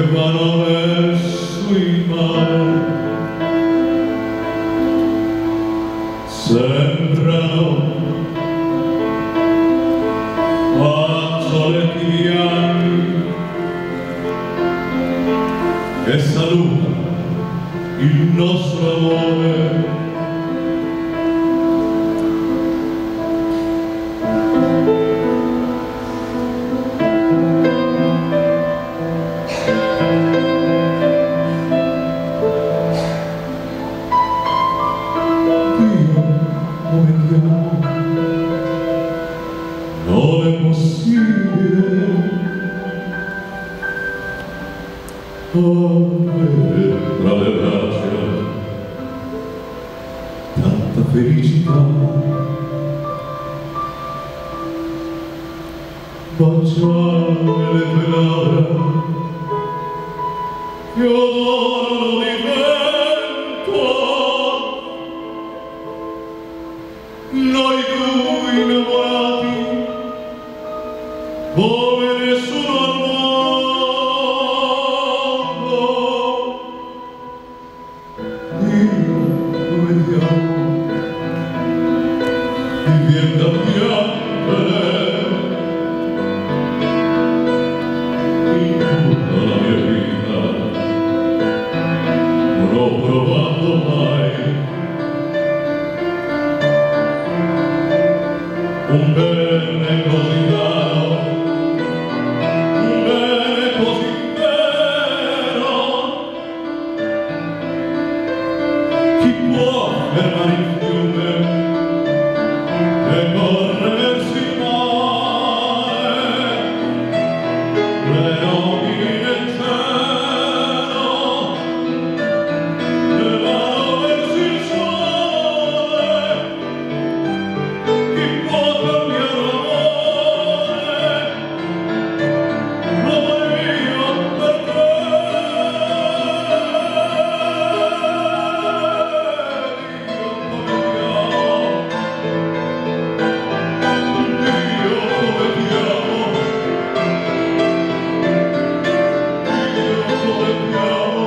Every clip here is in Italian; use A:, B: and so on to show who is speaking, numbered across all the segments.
A: vanno verso il mare, sembrano fazzoletti bianchi che salutano il nostro amore. Non è possibile avere tra le braccia tanta felicità, baciare le tue labbra che odorano di vento, noi due innamorati come nessuno al mondo. Io come ti amo, mi viene da piangere. In tutta la mia vita non ho provato mai un bene così caro, un bene così vero. Chi può fermare il fiume che corre verso il mare? Le notti nel cielo che vanno verso il sole. Chi può cambiare l'amore? Lo io per te. Io come ti amo, Dio come ti amo.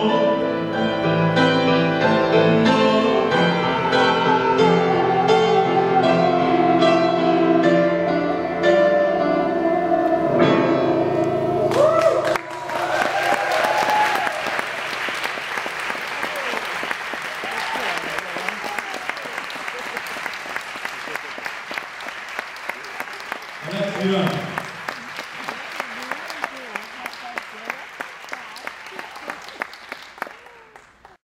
A: Grazie.